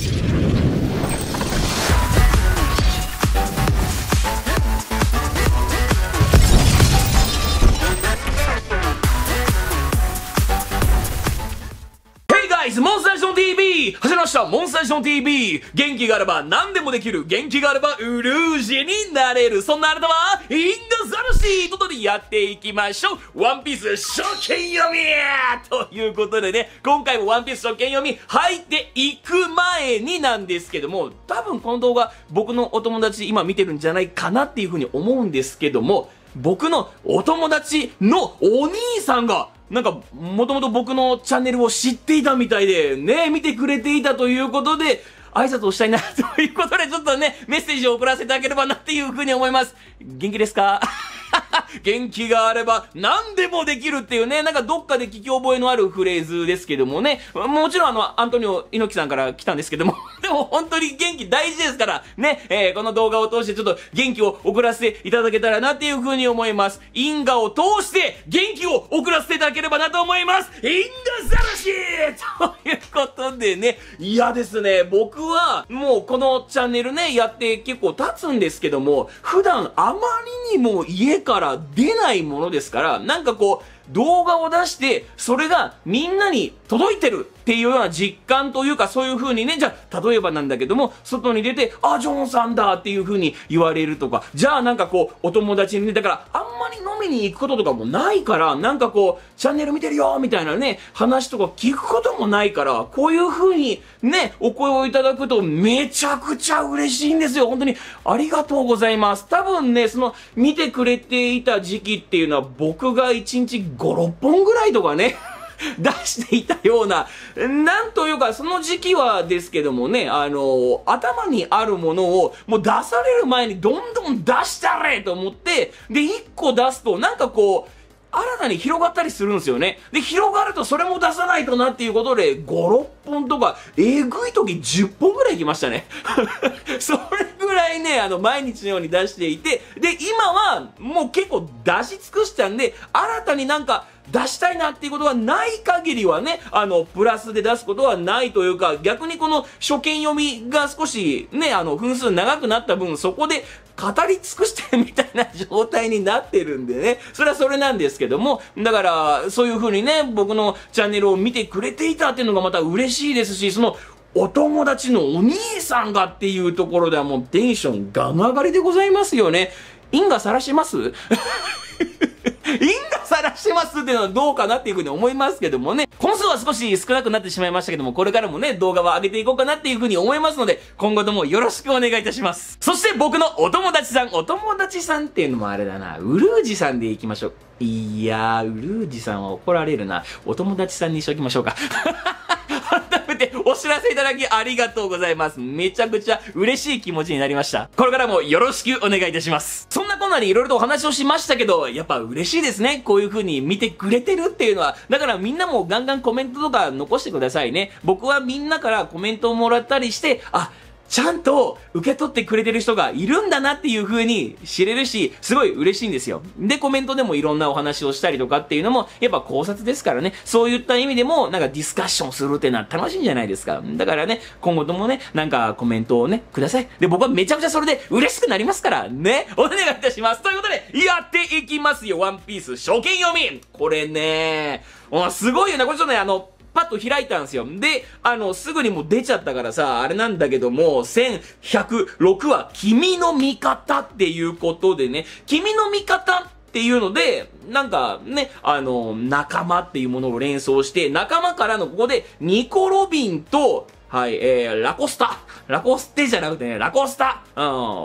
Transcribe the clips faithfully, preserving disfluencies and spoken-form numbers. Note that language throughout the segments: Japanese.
モンスタージョン ティーブイ 始めました。モンスタージョン ティーブイ 元気があれば何でもできる。元気があればウルージェになれる。そんなあなたはインドザルシーととでやっていきましょう。ワンピース初見読みということでね、今回もワンピース初見読み入っていく前になんですけども、多分この動画僕のお友達今見てるんじゃないかなっていうふうに思うんですけども、僕のお友達のお兄さんがなんか、もともと僕のチャンネルを知っていたみたいで、ね、見てくれていたということで、挨拶をしたいな、ということで、ちょっとね、メッセージを送らせていただければなっていうふうに思います。元気ですか？元気があれば何でもできるっていうね、なんかどっかで聞き覚えのあるフレーズですけどもね、もちろんあの、アントニオ猪木さんから来たんですけども、でも本当に元気大事ですから、ね、えー、この動画を通してちょっと元気を送らせていただけたらなっていう風に思います。因果を通して元気を送らせていただければなと思います。インドザラシーということでね、いやですね、僕はもうこのチャンネルね、やって結構経つんですけども、普段あまりにも家から出ないものですから、なんかこう、動画を出して、それがみんなに届いてるっていうような実感というか、そういう風にね、じゃあ、例えばなんだけども、外に出て、あ、ジョンさんだっていう風に言われるとか、じゃあなんかこう、お友達にね、だから、あんまり飲みに行くこととかもないから、なんかこう、チャンネル見てるよみたいなね、話とか聞くこともないから、こういう風にね、お声をいただくと、めちゃくちゃ嬉しいんですよ。本当に、ありがとうございます。多分ね、その、見てくれていた時期っていうのは、僕がいちにちご、ろっぽんぐらいとかね、出していたような、なんというか、その時期はですけどもね、あの、頭にあるものを、もう出される前にどんどん出したれと思って、で、いっこ出すと、なんかこう、新たに広がったりするんですよね。で、広がるとそれも出さないとなっていうことで、ご、ろっぽんとか、えぐい時じゅっぽんぐらい行きましたね。それぐらいね、あの、毎日のように出していて、で、今は、もう結構出し尽くしたんで、新たになんか、出したいなっていうことがない限りはね、あの、プラスで出すことはないというか、逆にこの初見読みが少しね、あの、分数長くなった分、そこで語り尽くしてるみたいな状態になってるんでね、それはそれなんですけども、だから、そういう風にね、僕のチャンネルを見てくれていたっていうのがまた嬉しいですし、その、お友達のお兄さんがっていうところではもうテンションガン上がりでございますよね。因果さらします因果さらしますっていうのはどうかなっていうふうに思いますけどもね。本数は少し少なくなってしまいましたけども、これからもね、動画は上げていこうかなっていうふうに思いますので、今後ともよろしくお願いいたします。そして僕のお友達さん、お友達さんっていうのもあれだな、ウルージさんでいきましょう。いやー、ウルージさんは怒られるな。お友達さんにしときましょうか。改めてお知らせいただきありがとうございます。めちゃくちゃ嬉しい気持ちになりました。これからもよろしくお願いいたします。そんなこんなにいろいろとお話をしましたけど、やっぱ嬉しいですね。こういう風に見てくれてるっていうのは。だからみんなもガンガンコメントとか残してくださいね。僕はみんなからコメントをもらったりして、あ、ちゃんと受け取ってくれてる人がいるんだなっていう風に知れるし、すごい嬉しいんですよ。で、コメントでもいろんなお話をしたりとかっていうのも、やっぱ考察ですからね。そういった意味でも、なんかディスカッションするっていうのは楽しいんじゃないですか。だからね、今後ともね、なんかコメントをね、ください。で、僕はめちゃくちゃそれで嬉しくなりますからね。お願いいたします。ということで、やっていきますよ。ワンピース初見読み。これね、もうすごいよね。これちょっとね、あの、パッと開いたんですよ。で、あの、すぐにもう出ちゃったからさ、あれなんだけども、せんひゃくろくは、君の味方っていうことでね、君の味方っていうので、なんかね、あの、仲間っていうものを連想して、仲間からのここで、ニコ・ロビンと、はい、えー、ラコスタ。ラコステじゃなくてね、ラコスタ。うん、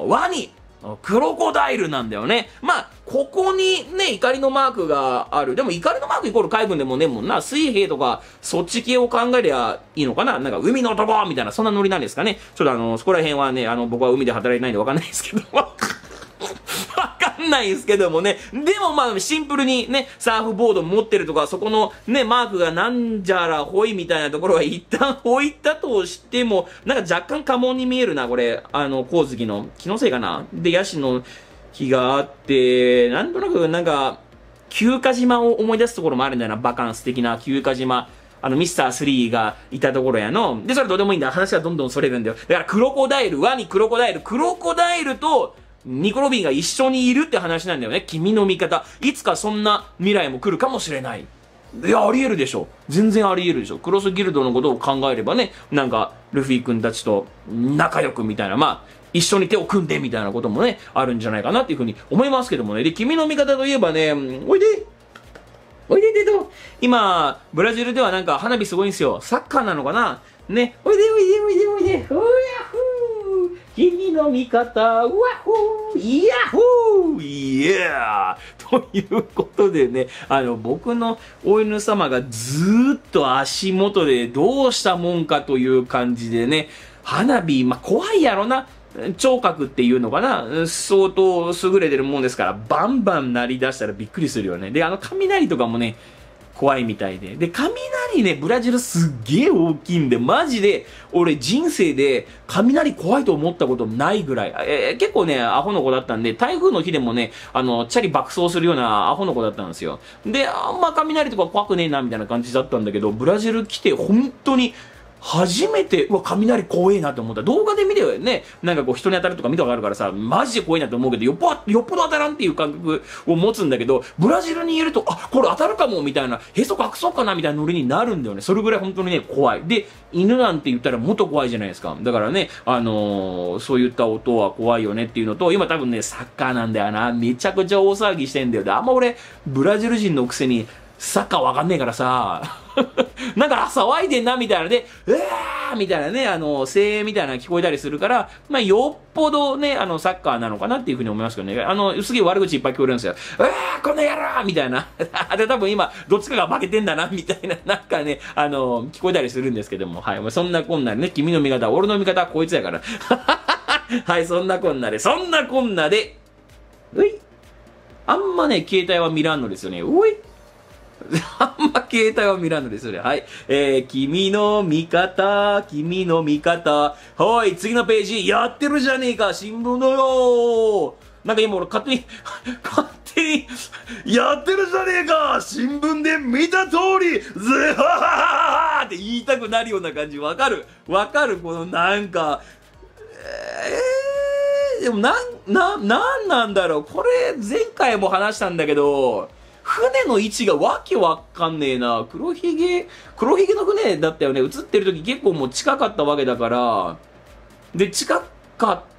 ワニ。クロコダイルなんだよね。まあ、ここにね、怒りのマークがある。でも怒りのマークイコール海軍でもね、もうな、水兵とか、そっち系を考えりゃいいのかな。なんか、海の男みたいな、そんなノリなんですかね。ちょっとあの、そこら辺はね、あの、僕は海で働いてないんでわかんないですけど。わかんないんですけどもね。でもまあ、シンプルにね、サーフボード持ってるとか、そこのね、マークがなんじゃらほいみたいなところは一旦置いたとしても、なんか若干家紋に見えるな、これ。あの、光月の気のせいかな。で、ヤシの木があって、なんとなくなんか、休暇島を思い出すところもあるんだよな。バカンス的な休暇島。 あの、ミスタースリーがいたところやの。で、それどうでもいいんだ。話はどんどんそれるんだよ。だから、クロコダイル、ワニクロコダイル、クロコダイルと、ニコ・ロビンが一緒にいるって話なんだよね。君の味方。いつかそんな未来も来るかもしれない。いや、あり得るでしょ。全然あり得るでしょ。クロスギルドのことを考えればね、なんか、ルフィ君たちと仲良くみたいな、まあ、一緒に手を組んでみたいなこともね、あるんじゃないかなっていうふうに思いますけどもね。で、君の味方といえばね、おいでおいででと、今、ブラジルではなんか花火すごいんですよ。サッカーなのかなね、おいでおいでおいでおいで、おやふー、君の味方、うわふー、いやふー、いやー。ということでね、あの、僕のお犬様がずーっと足元でどうしたもんかという感じでね、花火、まあ、怖いやろな。聴覚っていうのかな、相当優れてるもんですから、バンバン鳴り出したらびっくりするよね。で、あの雷とかもね、怖いみたいで。で、雷ね、ブラジルすっげえ大きいんで、マジで、俺人生で雷怖いと思ったことないぐらい。えー、結構ね、アホの子だったんで、台風の日でもね、あの、チャリ爆走するようなアホの子だったんですよ。で、あんま雷とか怖くねえな、みたいな感じだったんだけど、ブラジル来て本当に、初めて、うわ、雷怖えなって思った。動画で見てよね。なんかこう人に当たるとか見たことあるからさ、マジで怖いなって思うけど、よっぽど、よっぽど当たらんっていう感覚を持つんだけど、ブラジルにいると、あ、これ当たるかもみたいな、へそ隠そうかなみたいなノリになるんだよね。それぐらい本当にね、怖い。で、犬なんて言ったらもっと怖いじゃないですか。だからね、あのー、そういった音は怖いよねっていうのと、今多分ね、サッカーなんだよな。めちゃくちゃ大騒ぎしてんだよ。で、あんま俺、ブラジル人のくせに、サッカーわかんねえからさ、なんか騒いでんなみたいなので、うわーみたいなね、あの、声援みたいなのが聞こえたりするから、まあ、よっぽどね、あの、サッカーなのかなっていうふうに思いますけどね。あの、すげえ悪口いっぱい聞こえるんですよ。うわーこの野郎みたいな。で、多分今、どっちかが負けてんだな、みたいな、なんかね、あの、聞こえたりするんですけども、はい。そんなこんなでね、君の味方、俺の味方はこいつやから。はい、そんなこんなで、そんなこんなで、うい。あんまね、携帯は見らんのですよね。うい。あんま携帯は見らんのですよね。はい。えー、君の味方、君の味方。はい、次のページ、やってるじゃねえか、新聞のよなんか今俺勝手に、勝手に、やってるじゃねえか新聞で見た通り、ズハハハハって言いたくなるような感じ。わかるわかるこのなんか、えー、でもなん、な、なんなんだろうこれ、前回も話したんだけど、船の位置がわけわかんねえな。黒ひげ、黒ひげの船だったよね。映ってる時結構もう近かったわけだから。で、近かった。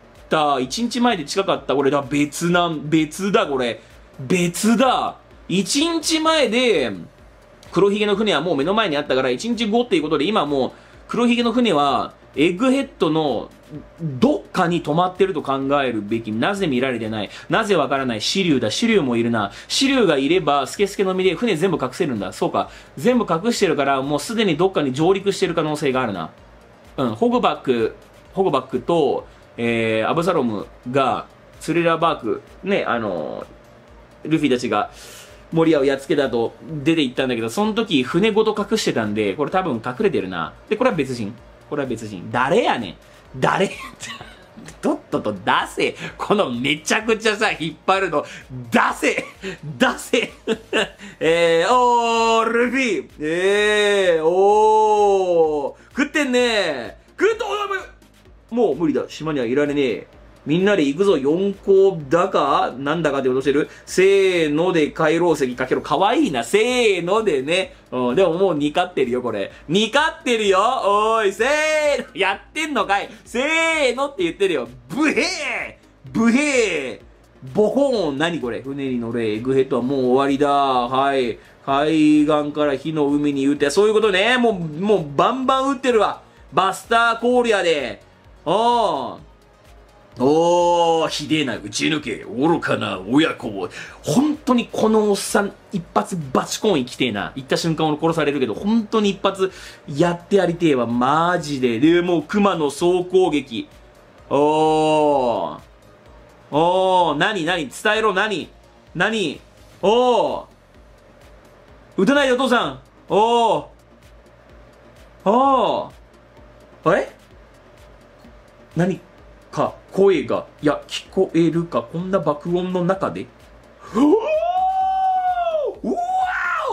一日前で近かった。これだ、別なん、別だ、これ。別だ。一日前で、黒ひげの船はもう目の前にあったから、一日後っていうことで、今もう、黒ひげの船は、エッグヘッドのどっかに止まってると考えるべき。なぜ見られてない。なぜわからない。支流だ。支流もいるな。支流がいれば、スケスケの身で船全部隠せるんだ。そうか。全部隠してるから、もうすでにどっかに上陸してる可能性があるな。うん。ホグバック、ホグバックと、えー、アブサロムが、スリラーバーク、ね、あのー、ルフィたちが、モリアをやっつけたと出て行ったんだけど、その時船ごと隠してたんで、これ多分隠れてるな。で、これは別人。これは別人。誰やねん。誰とっとと出せ。このめちゃくちゃさ、引っ張るの、出せ出せえー、おー、ルフィえー、おー、食ってんね食っともう無理だ。島にはいられねえ。みんなで行くぞ、四校だかなんだかで脅してる。せーので回廊石かけろ。かわいいな。せーのでね。うん、でももうに勝ってるよ、これ。に勝ってるよおーい、せーのやってんのかいせーのって言ってるよ。ブヘーブヘーボコーン何これ船に乗れ。エッグヘッドはもう終わりだ。はい。海岸から火の海に撃って、そういうことね。もう、もうバンバン撃ってるわ。バスターコーリアで。おー。おー、ひでえな、打ち抜け、愚かな親子を。本当にこのおっさん、一発バチコン生きてえな。言った瞬間俺殺されるけど、本当に一発やってやりてえわ、マジで。で、もう熊の総攻撃。おー。おー、なになに伝えろ、なになにおー。撃たないでお父さん。おー。おー。あれ何か声が、いや、聞こえるか、こんな爆音の中で。うわーうわー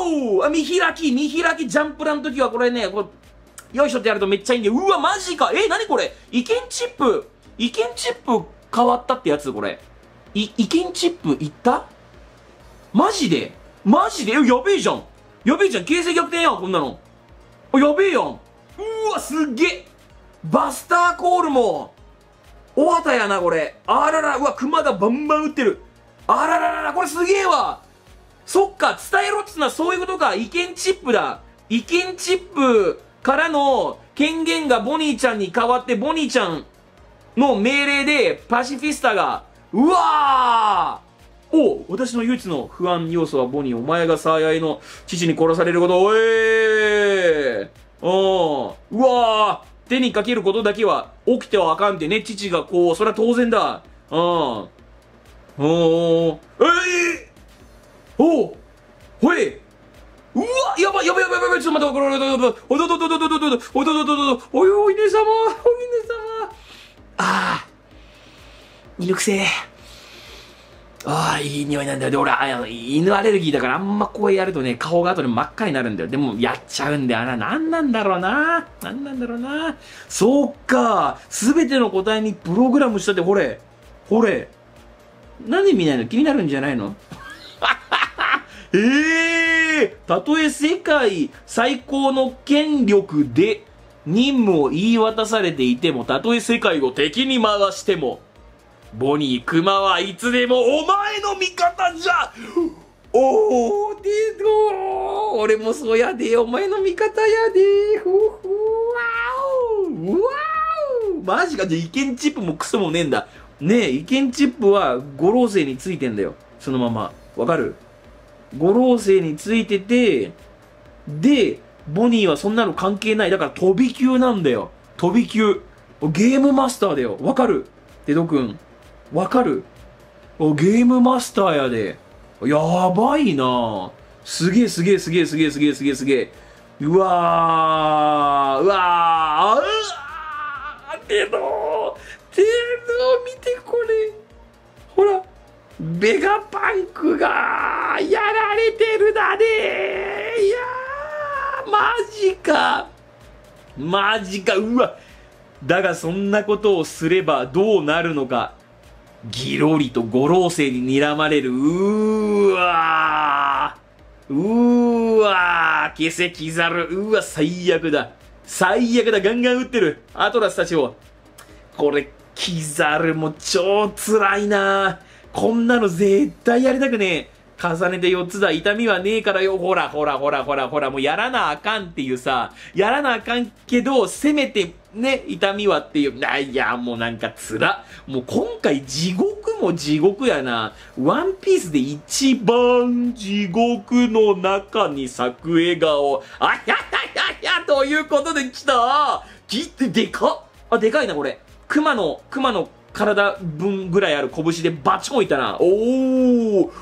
わ、見開き、見開き、ジャンプラの時はこれね、これ、よいしょってやるとめっちゃいいんで、うわ、マジか。え、なにこれ意見チップ、意見チップ変わったってやつこれ。い、意見チップいったマジでマジでえ、やべえじゃん。やべえじゃん。形勢逆転やん、こんなの。あ、やべえやん。うわ、すっげえ。バスターコールも、おはたやな、これ。あらら、うわ、熊がバンバン打ってる。あらららら、これすげえわ。そっか、伝えろっつうのはそういうことか。意見チップだ。意見チップからの権限がボニーちゃんに変わって、ボニーちゃんの命令でパシフィスタが、うわーお私の唯一の不安要素はボニー。お前が最愛の父に殺されること。おえーおうわー手にかけることだけは起きてはあかんってね、父がこう、それは当然だ。うん。おー、えー、おうほいうわやばいやばいやばいやばいちょっと待って、これ、おどどどどどどどどどどどどどおどどどどどおいおい、犬様おい、犬様ああ、犬くせえ。ああ、いい匂いなんだよ。で、俺、あ犬アレルギーだからあんまこうやるとね、顔が後で真っ赤になるんだよ。でも、やっちゃうんだよな。なんなんだろうな。なんなんだろうな。そうか。すべての答えにプログラムしたって、ほれ。ほれ。なんで見ないの？気になるんじゃないの？ええー、たとえ世界最高の権力で任務を言い渡されていても、たとえ世界を敵に回しても、ボニー、クマはいつでもお前の味方じゃ。おー、でどー。俺もそうやで、お前の味方やで。ふふわお。わお。マジか。じゃあ、意見チップもクソもねえんだ。ねえ、意見チップは五老星についてんだよ。そのまま。わかる？五老星についてて、で、ボニーはそんなの関係ない。だから飛び級なんだよ。飛び級。ゲームマスターだよ。わかる？デド君。わかる？ゲームマスターやで。やばいな。すげえすげえすげえすげえすげえすげえすげえ。うわー。うわー。うわー。デドー。デドー見てこれ。ほら。ベガパンクがやられてるだね。いやー。マジか。マジか。うわ。だがそんなことをすればどうなるのか。ギロリと五老星に睨まれる。うーわー。うーわー。消せキザル。うわ、最悪だ。最悪だ。ガンガン撃ってる。アトラスたちを。これ、キザルも超辛いな。こんなの絶対やりたくねえ。重ねてよっつだ。痛みはねえからよ。ほら、ほら、ほら、ほら、ほら。もうやらなあかんっていうさ。やらなあかんけど、せめて、ね、痛みはっていう。あ、いや、もうなんかつら。もう今回地獄も地獄やな。ワンピースで一番地獄の中に咲く笑顔。あややややということで来た。きってでかっ。あ、でかいな、これ。熊の、熊の、体分ぐらいある拳でバチコンいったな。おーおー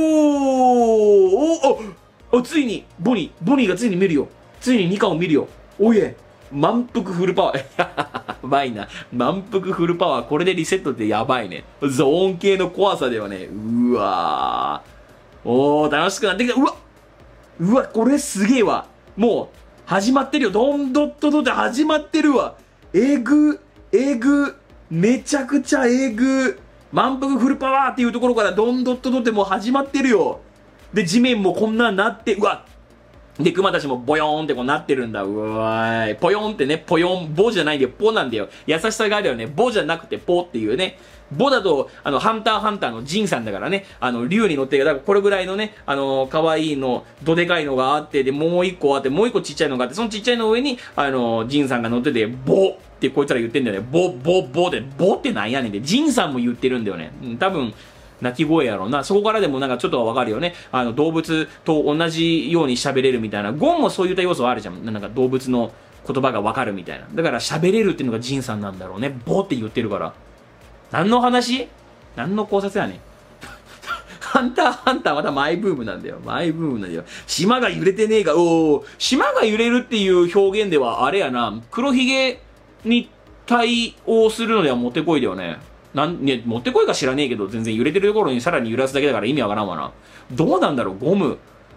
おーおおついに、ボニー、ボニーがついに見るよ。ついにニカを見るよ。おいえ、満腹フルパワー。やばいな。満腹フルパワー。これでリセットってやばいね。ゾーン系の怖さではね。うわー。おー、楽しくなってきた。うわうわ、これすげえわ。もう、始まってるよ。どんどっとどって始まってるわ。えぐ、えぐ、めちゃくちゃえぐ。満腹フルパワーっていうところからどんどっとどってもう始まってるよ。で、地面もこんなになって、うわで、熊たちもボヨーンってこうなってるんだ。うわーい。ポヨンってね、ポヨン、ボじゃないんだよ。ポなんだよ。優しさがあるよね。ボじゃなくてポっていうね。ボだと、あの、ハンターハンターのジンさんだからね。あの、竜に乗ってる。だからこれぐらいのね、あの、可愛いの、どでかいのがあって、で、もう一個あって、もう一個ちっちゃいのがあって、そのちっちゃいの上に、あの、ジンさんが乗ってて、ボってこいつら言ってんだよね。ボ、ボ、ボで、ボってなんやねんで、ジンさんも言ってるんだよね。うん、多分、鳴き声やろうな。そこからでもなんかちょっとはわかるよね。あの、動物と同じように喋れるみたいな。ゴンもそういった要素あるじゃん。なんか動物の言葉がわかるみたいな。だから喋れるっていうのがジンさんなんだろうね。ボって言ってるから。何の話？何の考察やねん。ハンターハンターまたマイブームなんだよ。マイブームなんだよ。島が揺れてねえが、おー、島が揺れるっていう表現ではあれやな。黒ひげに対応するのではもってこいだよね。なん、ね、持ってこいか知らねえけど、全然揺れてるところにさらに揺らすだけだから意味わからんわな。どうなんだろう、ゴム。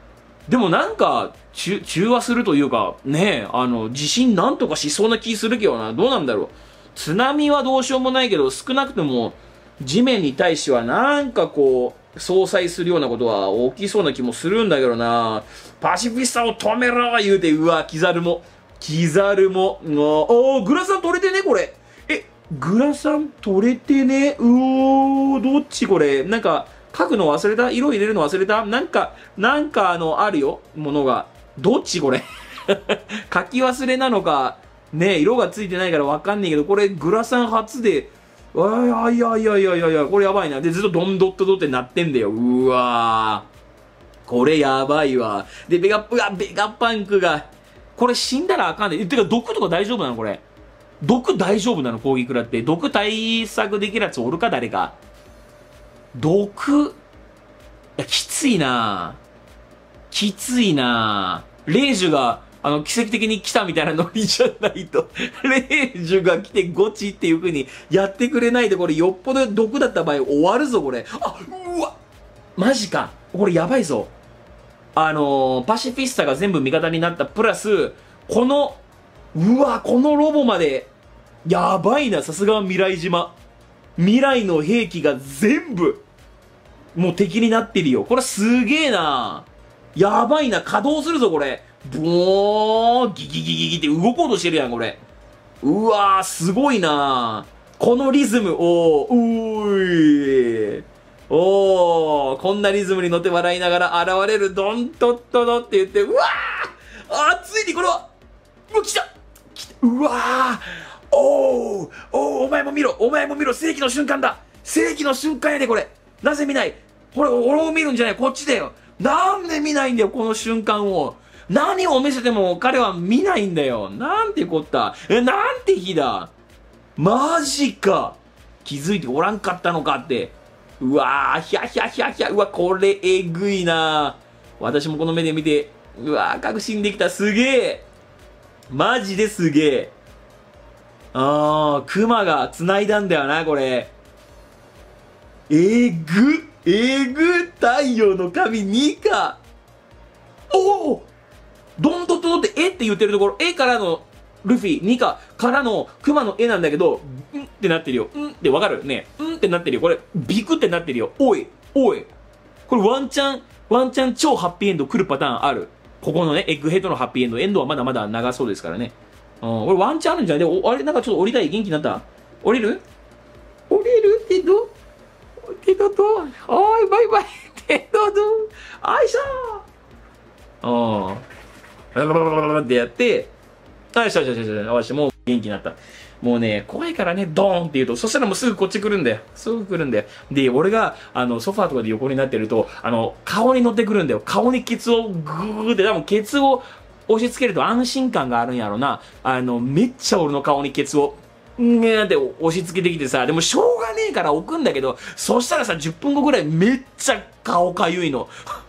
でもなんか、中、中和するというか、ねえ、あの、地震なんとかしそうな気するけどな。どうなんだろう。津波はどうしようもないけど、少なくとも、地面に対してはなんかこう、相殺するようなことは起きそうな気もするんだけどな。パシフィスタを止めろ言うて、うわ、キザルも。キザルも。おー、グラサン取れてね、これ。え、グラサン取れてね。うおー、どっちこれ。なんか、書くの忘れた？色入れるの忘れた？なんか、なんかあの、あるよ。ものが。どっちこれ書き忘れなのか、ね、色がついてないからわかんないけど、これグラサン初で、あいやいやいやいやいや、これやばいな。で、ずっとドンドットドってなってんだよ。うわー。これやばいわ。で、ベガップが、ベガパンクが、これ死んだらあかんで。てか、毒とか大丈夫なのこれ。毒大丈夫なの攻撃食らって。毒対策できるやつおるか誰か。毒、いや、きついなきついなレイジュが、あの、奇跡的に来たみたいなノリじゃないと、レイジュが来てゴチっていう風にやってくれないで、これよっぽど毒だった場合終わるぞ、これ。あ、うわマジか。これやばいぞ。あのー、パシフィスタが全部味方になったプラス、この、うわ、このロボまで、やばいな、さすがは未来島。未来の兵器が全部、もう敵になってるよ。これすげえな。やばいな。稼働するぞ、これ。ボーンギギギギギって動こうとしてるやん、これ。うわー、すごいな。このリズム、おー、うーい。おー、こんなリズムに乗って笑いながら現れるドントットドって言って、うわーあー、ついにこれは、うわ、来た来たうわーおーおー、お前も見ろお前も見ろ世紀の瞬間だ世紀の瞬間やで、これなぜ見ないこれ、俺を見るんじゃないこっちだよなんで見ないんだよ、この瞬間を。何を見せても彼は見ないんだよ。なんてこった。え、なんて日だ。マジか。気づいておらんかったのかって。うわー、ひゃひゃひゃひゃ。うわ、これえぐいな。私もこの目で見て、うわー、確信できた。すげえ。マジですげえ。あー、クマが繋いだんだよな、これ。えぐえぐ太陽の神にか。おおどんどんどんってえって言ってるところ、えからのルフィ、にかからのクマの絵なんだけど、んってなってるよ。んってわかるね。んってなってるよ。これ、ビクってなってるよ。おい、おい。これワンチャン、ワンチャン超ハッピーエンド来るパターンある。ここのね、エッグヘッドのハッピーエンド。エンドはまだまだ長そうですからね。うん、これワンチャンあるんじゃないで、あれなんかちょっと降りたい元気になった降りる降りるってどテドドおい、バイバイテドドあいしょーうん。バラバラバラバラってやって、あいしょよしよしよし、よし、もう元気になった。もうね、怖いからね、ドーンって言うと、そしたらもうすぐこっち来るんだよ。すぐ来るんだよ。で、俺が、あの、ソファーとかで横になってると、あの、顔に乗ってくるんだよ。顔にケツをグーって、多分ケツを押し付けると安心感があるんやろな。あの、めっちゃ俺の顔にケツを、んーって押し付けてきてさ、でもしょうがねえから置くんだけど、そしたらさ、じゅっぷんごぐらいめっちゃ顔かゆいの。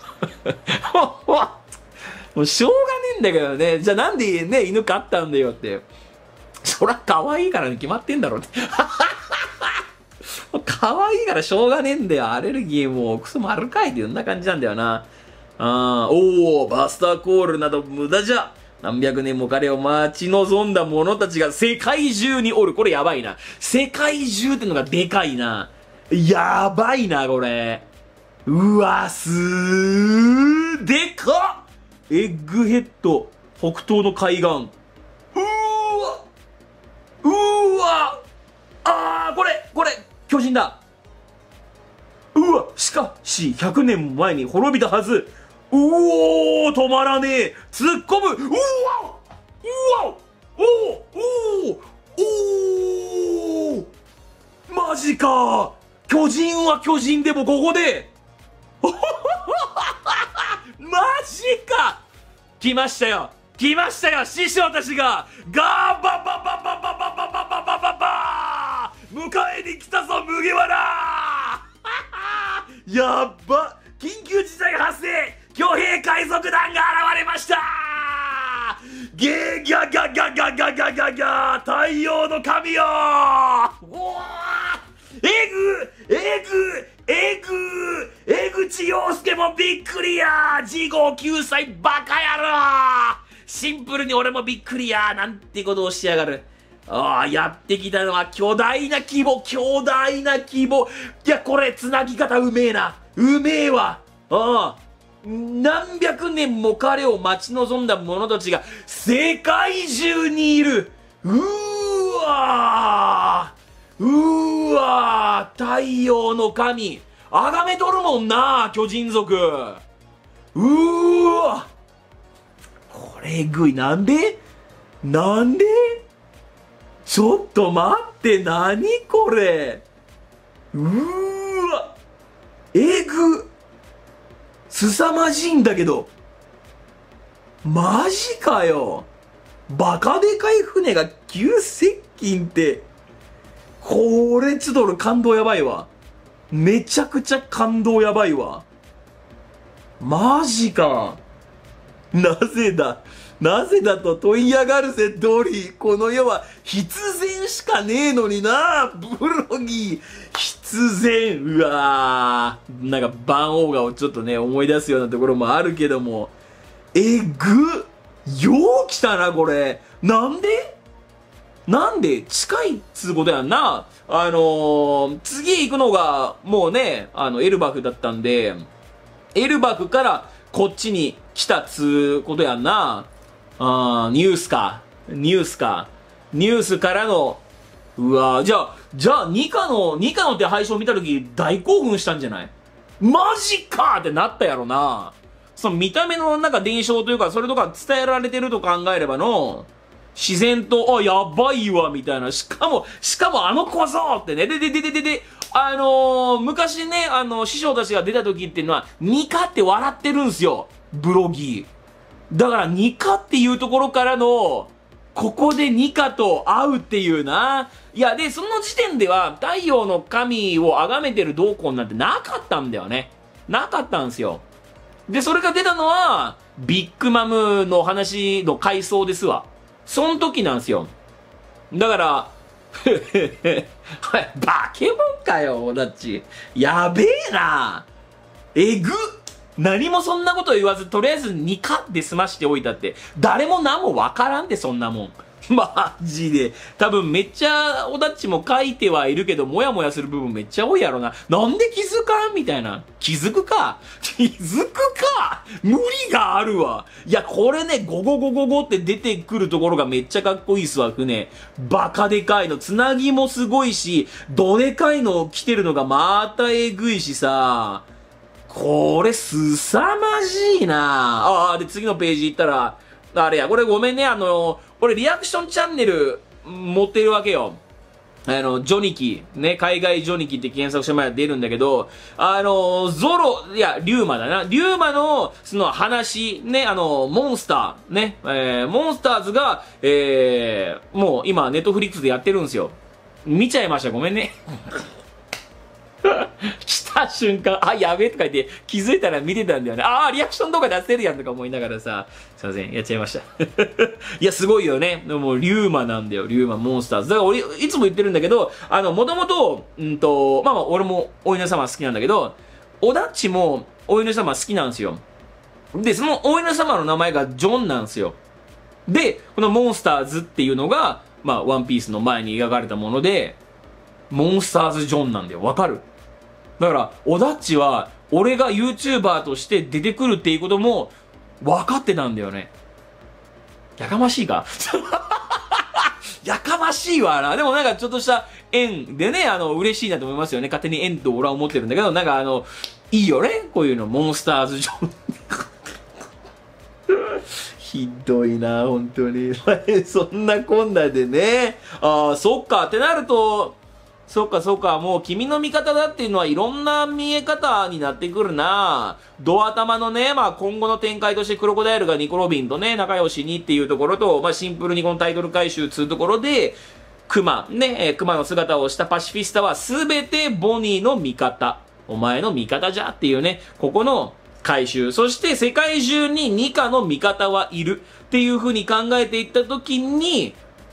もうしょうがねえんだけどね。じゃあなんでね、犬飼ったんだよって。そら可愛いからに決まってんだろって。可愛いからしょうがねえんだよ。アレルギーもクソもあるかいってそんな感じなんだよな。あー、おー、バスターコールなど無駄じゃ。何百年も彼を待ち望んだ者たちが世界中におる。これやばいな。世界中ってのがでかいな。やばいな、これ。うわ、すー、でかっエッグヘッド、北東の海岸。うーわうーわあー、これ、これ、巨人だ。うわ、しかし、ひゃくねんも前に滅びたはず。うおー、止まらねえ。突っ込む。うわうわおーおーおーマジか。巨人は巨人でもここで。マジか。来ましたよ来ましたよ師匠たちがガーババババババババババババ迎えに来たぞ麦わらやっば緊急事態発生巨兵海賊団が現れましたゲーギャギャギャギャギャギャギャギャ太陽の神よおーえぐえぐえぐえぐちよ陽介もびっくりやー。次号きゅうさいバカ野郎。シンプルに俺もびっくりやー。なんてことをしやがる。ああ、やってきたのは巨大な規模、巨大な規模。いや、これ、つなぎ方うめえな。うめえわ。ああ。何百年も彼を待ち望んだ者たちが世界中にいる。うーわー。うーわー。太陽の神。崇めとるもんな、巨人族。うーわ。これえぐい。なんでなんでちょっと待って、なにこれ。うーわ。えぐ。すさまじいんだけど。マジかよ。バカでかい船が急接近って。これちょっと俺感動やばいわ。めちゃくちゃ感動やばいわ。マジか。なぜだなぜだと問い上がるぜ、ドリー。この世は必然しかねえのにな、ブロギー。必然。うわー。なんか、番王画をちょっとね、思い出すようなところもあるけども。えぐよう来たな、これ。なんでなんで近いっつうことやんな。あのー、次行くのが、もうね、あの、エルバフだったんで、エルバフからこっちに来たっつうことやんな。あー、ニュースか。ニュースか。ニュースからの、うわー、じゃあ、じゃあ、ニカの、ニカのって配信を見たとき大興奮したんじゃない？マジかーってなったやろな。その見た目のなんか伝承というか、それとか伝えられてると考えればの、自然と、あ、やばいわ、みたいな。しかも、しかもあの子ぞってね。で、で、で、で、で、で、あのー、昔ね、あの、師匠たちが出た時っていうのは、ニカって笑ってるんすよ。ブロギー。だから、ニカっていうところからの、ここでニカと会うっていうな。いや、で、その時点では、太陽の神を崇めてる同行なんてなかったんだよね。なかったんですよ。で、それが出たのは、ビッグマムの話の回想ですわ。その時なんですよ。だから、バケモンかよ、オダッチ。やべえな。えぐ。何もそんなこと言わず、とりあえずにかで済ましておいたって。誰も何もわからんで、そんなもん。マジで。多分めっちゃ、オダッチも書いてはいるけど、もやもやする部分めっちゃ多いやろな。なんで気づかんみたいな。気づくか気づくか無理があるわ。いや、これね、ゴゴゴゴゴって出てくるところがめっちゃかっこいいっすわ、船。バカでかいの。つなぎもすごいし、どでかいの来てるのがまたえぐいしさ。これ、すさまじいな。ああ、で、次のページ行ったら、あれや、これごめんね、あの、俺リアクションチャンネル持ってるわけよ。あの、ジョニキ、ね、海外ジョニキって検索してもらえば出るんだけど、あの、ゾロ、いや、リューマだな。リューマの、その話、ね、あの、モンスター、ね、えー、モンスターズが、えー、もう今、ネットフリックスでやってるんですよ。見ちゃいました、ごめんね。来た瞬間、あ、やべえとか言って気づいたら見てたんだよね。ああ、リアクション動画出せるやんとか思いながらさ、すいません、やっちゃいました。いや、すごいよね。でも、リューマなんだよ、リューマモンスターズ。だから俺、いつも言ってるんだけど、あの、もともと、うんと、まあまあ、俺もお犬様好きなんだけど、オダッチもお犬様好きなんですよ。で、そのお犬様の名前がジョンなんですよ。で、このモンスターズっていうのが、まあ、ワンピースの前に描かれたもので、モンスターズジョンなんだよ。わかる？だから、オダッチは、俺が YouTuber として出てくるっていうことも、分かってたんだよね。やかましいかやかましいわな。でもなんかちょっとした縁でね、あの、嬉しいなと思いますよね。勝手に縁と俺は思ってるんだけど、なんかあの、いいよね。こういうの、モンスターズジョン。ひどいな、本当に。そんなこんなでね。ああ、そっか。ってなると、そっかそっか、もう君の味方だっていうのはいろんな見え方になってくるな。ドア玉のね、まあ今後の展開としてクロコダイルがニコロビンとね、仲良しにっていうところと、まあシンプルにこのタイトル回収つうところで、クマ、ね、えー、クマの姿をしたパシフィスタはすべてボニーの味方。お前の味方じゃっていうね、ここの回収。そして世界中にニカの味方はいるっていう風に考えていったときに、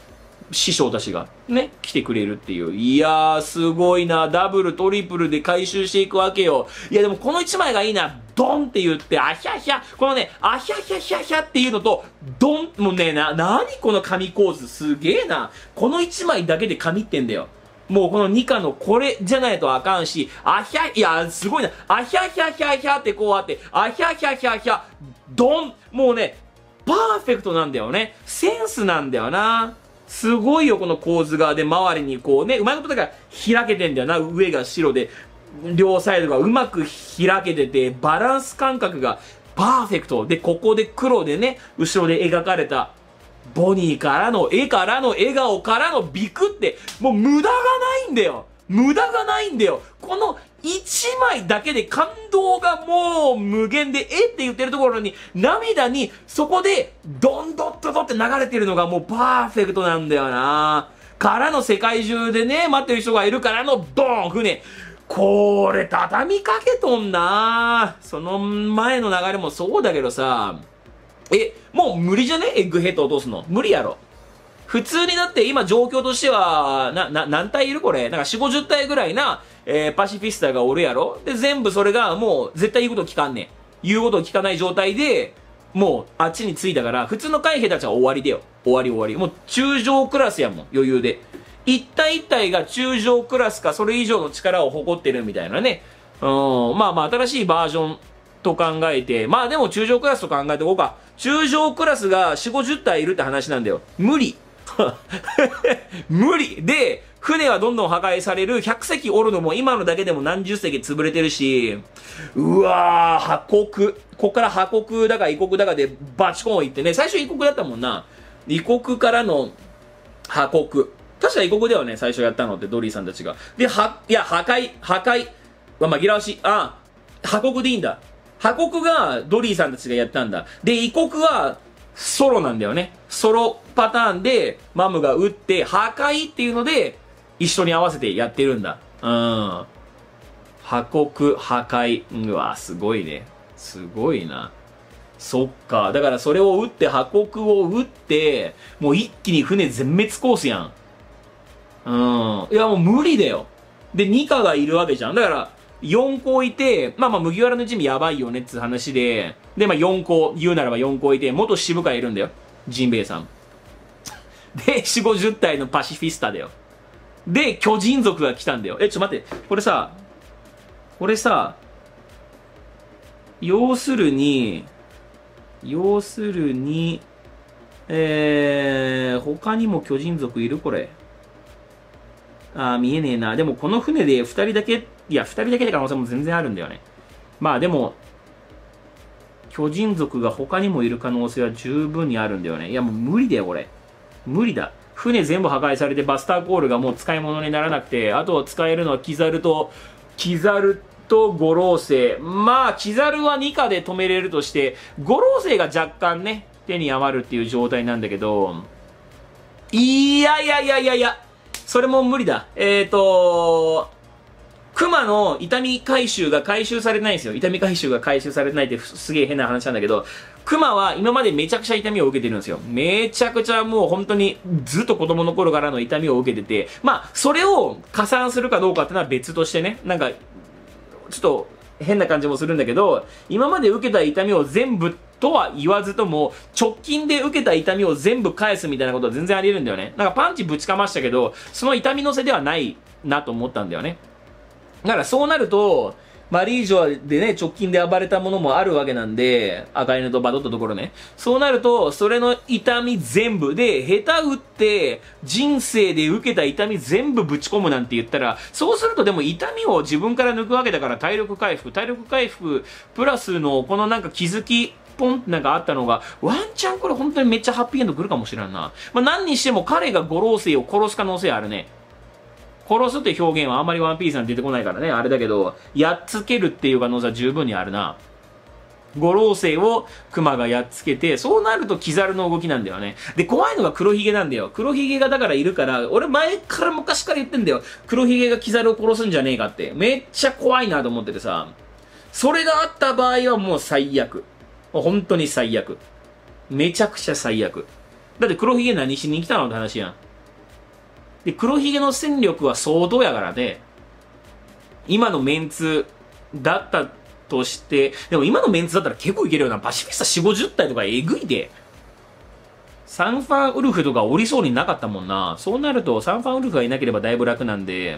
師匠たちがね、来てくれるっていう。いやー、すごいな。ダブル、トリプルで回収していくわけよ。いや、でもこの一枚がいいな。ドンって言って、あひゃひゃ。このね、あひゃひゃひゃひゃっていうのと、ドン、もうね、な、なにこの紙構図。すげえな。この一枚だけで紙ってんだよ。もうこのニカのこれじゃないとあかんし、あひゃ、いや、すごいな。あひゃひゃひゃひゃってこうあって、あひゃひゃひゃひゃ、ドン。もうね、パーフェクトなんだよね。センスなんだよな。すごいよ、この構図が。で、周りにこうね、うまいことだから開けてんだよな。上が白で、両サイドがうまく開けてて、バランス感覚がパーフェクト。で、ここで黒でね、後ろで描かれた、ボニーからの絵からの笑顔からのビクって、もう無駄がないんだよ。無駄がないんだよ。この一枚だけで感動がもう無限で、えって言ってるところに、涙に、そこで、ドンドッドドって流れてるのがもうパーフェクトなんだよな。からの世界中でね、待ってる人がいるからのドーン船。これ畳みかけとんな。その前の流れもそうだけどさ、え、もう無理じゃね？エッグヘッド落とすの。無理やろ。普通にだって今状況としては、な、な、何体いるこれなんかよんじゅう、ごじゅう体ぐらいな、えー、パシフィスタがおるやろで、全部それがもう絶対言うこと聞かんねん。言うこと聞かない状態で、もうあっちに着いたから、普通の海兵たちは終わりだよ。終わり終わり。もう中将クラスやもん。余裕で。一体一体が中将クラスかそれ以上の力を誇ってるみたいなね。うん。まあまあ新しいバージョンと考えて、まあでも中将クラスと考えておこうか。中将クラスがよんじゅう、ごじゅう体いるって話なんだよ。無理。無理で、船はどんどん破壊される。ひゃく隻おるのも今のだけでも何十隻潰れてるし、うわー、破国。こっから破国だか異国だかでバチコン行ってね、最初異国だったもんな。異国からの破国。確か異国だよね、最初やったのってドリーさんたちが。で、は、いや、破壊、破壊。まあ、紛らわしい。あ、破国でいいんだ。破国がドリーさんたちがやったんだ。で、異国は、ソロなんだよね。ソロパターンで、マムが撃って、破壊っていうので、一緒に合わせてやってるんだ。うん。破国、破壊。うわ、すごいね。すごいな。そっか。だからそれを撃って、破国を撃って、もう一気に船全滅コースやん。うん。いや、もう無理だよ。で、ニカがいるわけじゃん。だから、よん校いて、まあまあ麦わらの一味やばいよねって話で、で、まあよん校、言うならばよん校いて、元渋川いるんだよ。ジンベエさん。で、よんじゅう、ごじゅう体のパシフィスタだよ。で、巨人族が来たんだよ。え、ちょっと待って。これさ、これさ、要するに、要するに、えー、他にも巨人族いるこれ。あー、見えねえな。でもこの船でふたりだけ、いや、ふたりだけで可能性も全然あるんだよね。まあでも、巨人族が他にもいる可能性は十分にあるんだよね。いや、もう無理だよ、これ。無理だ。船全部破壊されてバスターコールがもう使い物にならなくて、あとは使えるのはキザルと、キザルと五老星。まあ、キザルはにかで止めれるとして、五老星が若干ね、手に余るっていう状態なんだけど、いやいやいやいやいや、それも無理だ。えーと、熊の痛み回収が回収されてないんですよ。痛み回収が回収されてないってすげえ変な話なんだけど、熊は今までめちゃくちゃ痛みを受けてるんですよ。めちゃくちゃもう本当にずっと子供の頃からの痛みを受けてて、まあ、それを加算するかどうかってのは別としてね、なんか、ちょっと変な感じもするんだけど、今まで受けた痛みを全部とは言わずとも、直近で受けた痛みを全部返すみたいなことは全然あり得るんだよね。なんかパンチぶちかましたけど、その痛みのせではないなと思ったんだよね。だからそうなると、マリージョでね、直近で暴れたものもあるわけなんで、赤犬とバドったところね。そうなると、それの痛み全部で、下手打って、人生で受けた痛み全部ぶち込むなんて言ったら、そうするとでも痛みを自分から抜くわけだから体力回復、体力回復、プラスのこのなんか気づき、ポンってなんかあったのが、ワンチャンこれ本当にめっちゃハッピーエンド来るかもしれんな。まあ何にしても彼が五老星を殺す可能性あるね。殺すって表現はあんまりワンピースなんて出てこないからね、あれだけど、やっつけるっていう可能性は十分にあるな。五老星を熊がやっつけて、そうなるとキザルの動きなんだよね。で、怖いのが黒ひげなんだよ。黒ひげがだからいるから、俺前から昔から言ってんだよ。黒ひげがキザルを殺すんじゃねえかって。めっちゃ怖いなと思っててさ。それがあった場合はもう最悪。本当に最悪。めちゃくちゃ最悪。だって黒ひげ何しに来たのって話やん。 で、黒ひげの戦力は相当やからね。今のメンツだったとして、でも今のメンツだったら結構いけるよな。パシフィスタよんじゅう、ごじゅう体とかえぐいで。サンファンウルフとか降りそうになかったもんな。そうなると、サンファンウルフがいなければだいぶ楽なんで、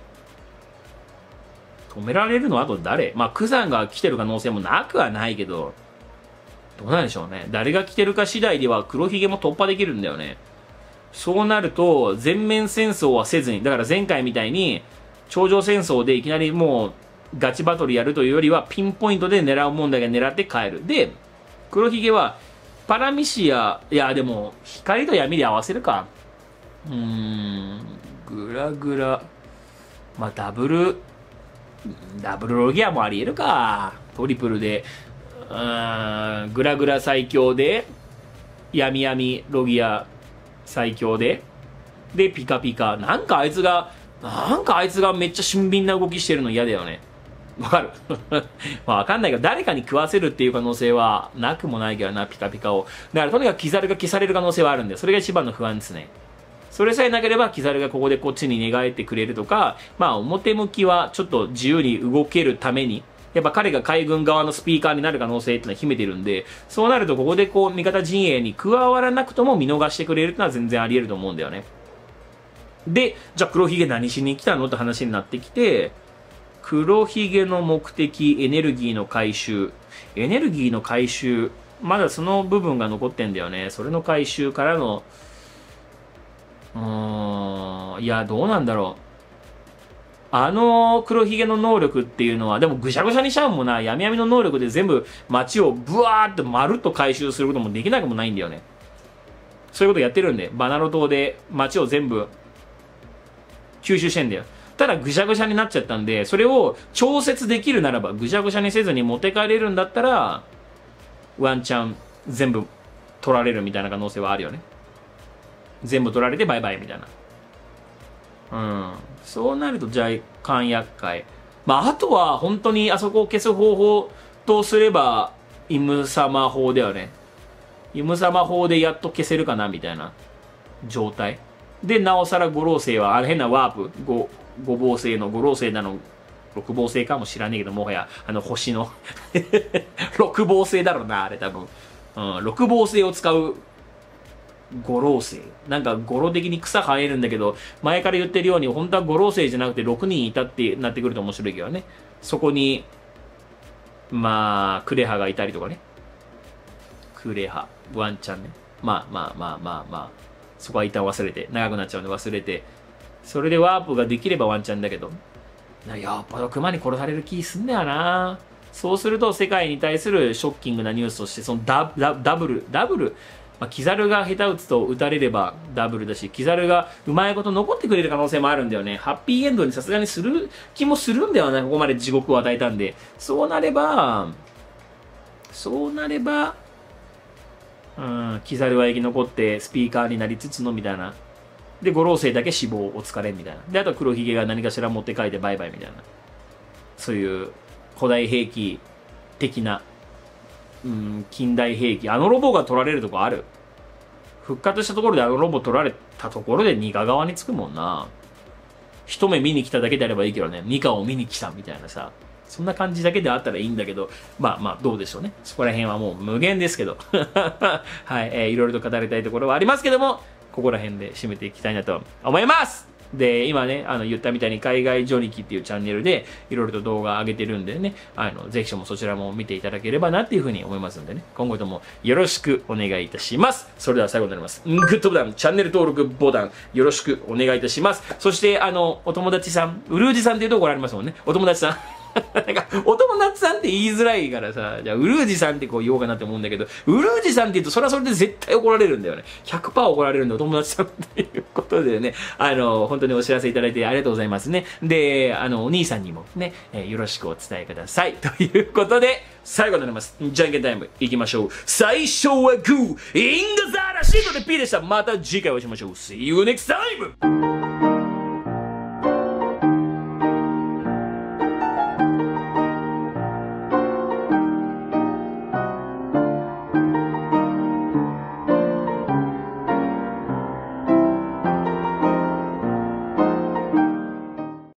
止められるのはあと誰？まあ、クザンが来てる可能性もなくはないけど、どうなんでしょうね。誰が来てるか次第では黒ひげも突破できるんだよね。そうなると、全面戦争はせずに、だから前回みたいに、頂上戦争でいきなりもう、ガチバトルやるというよりは、ピンポイントで狙うもんだけ狙って帰る。で、黒ひげは、パラミシア、いや、でも、光と闇で合わせるか。うーん、グラグラ、まあ、ダブル、ダブルロギアもあり得るか。トリプルで、うーん、グラグラ最強で、闇闇ロギア最強で、で、ピカピカ。なんかあいつが、なんかあいつがめっちゃ俊敏な動きしてるの嫌だよね。わかるまあわかんないけど、誰かに食わせるっていう可能性はなくもないけどな、ピカピカを。だからとにかくキザルが消される可能性はあるんで、それが一番の不安ですね。それさえなければ、キザルがここでこっちに寝返ってくれるとか、まあ表向きはちょっと自由に動けるために、やっぱ彼が海軍側のスピーカーになる可能性ってのは秘めてるんで、そうなるとここでこう味方陣営に加わらなくとも見逃してくれるってのは全然あり得ると思うんだよね。で、じゃあ黒ひげ何しに来たのって話になってきて、黒ひげの目的、エネルギーの回収。エネルギーの回収、まだその部分が残ってんだよね。それの回収からの、うーん、いや、どうなんだろう。あの黒ひげの能力っていうのは、でもぐしゃぐしゃにしちゃうもんな。闇闇の能力で全部街をブワーってまるっと回収することもできなくもないんだよね。そういうことやってるんで、バナロ島で街を全部吸収してんだよ。ただぐしゃぐしゃになっちゃったんで、それを調節できるならば、ぐしゃぐしゃにせずに持って帰れるんだったら、ワンチャン全部取られるみたいな可能性はあるよね。全部取られてバイバイみたいな。うん。そうなると若干厄介。まあ、あとは本当にあそこを消す方法とすれば、イムサマ法だよね。イムサマ法でやっと消せるかなみたいな状態。で、なおさら五老星は、あれ変なワープ、五、五芒星の五老星なの、六芒星かもしらねえけど、もはや、あの星の、六芒星だろうな、あれ多分。うん、六芒星を使う五老星。なんか語呂的に草生えるんだけど、前から言ってるように、本当は五老星じゃなくてろくにんいたってなってくると面白いけどね。そこに、まあ、クレハがいたりとかね。クレハ、ワンチャンね。まあまあまあまあまあ。そこは一旦忘れて、長くなっちゃうんで忘れて。それでワープができればワンチャンだけど。やっぱり熊に殺される気すんだよな。そうすると世界に対するショッキングなニュースとして、そのダダダブル、ダブル、まあ、キザルが下手打つと打たれればダブルだし、キザルがうまいこと残ってくれる可能性もあるんだよね。ハッピーエンドにさすがにする気もするんだよね。ここまで地獄を与えたんで。そうなれば、そうなれば、うん、キザルは生き残ってスピーカーになりつつのみたいな。で、五老星だけ死亡お疲れみたいな。で、あとは黒ひげが何かしら持って帰ってバイバイみたいな。そういう古代兵器的な、うん、近代兵器。あのロボが取られるとこある？復活したところであのロボ取られたところでニカ側につくもんな。一目見に来ただけであればいいけどね。ニカを見に来たみたいなさ。そんな感じだけであったらいいんだけど、まあまあどうでしょうね。そこら辺はもう無限ですけど。はい、えー、いろいろと語りたいところはありますけども、ここら辺で締めていきたいなと思います。で、今ね、あの、言ったみたいに海外ジョニキっていうチャンネルで、いろいろと動画上げてるんでね、あの、ぜひともそちらも見ていただければなっていうふうに思いますんでね、今後ともよろしくお願いいたします。それでは最後になります。グッドボタン、チャンネル登録ボタン、よろしくお願いいたします。そして、あの、お友達さん、ウルージさんっていうところありますもんね。お友達さん。なんか、お友達さんって言いづらいからさ、じゃあ、ウルージさんってこう言おうかなって思うんだけど、ウルージさんって言うと、それはそれで絶対怒られるんだよね。ひゃくパーセント 怒られるんで、お友達さんっていうことでね、あの、本当にお知らせいただいてありがとうございますね。で、あの、お兄さんにもね、えー、よろしくお伝えください。ということで、最後になります。じゃんけんタイム、いきましょう。最初はグー、インガザーラシートで P でした。また次回お会いしましょう。See you next time!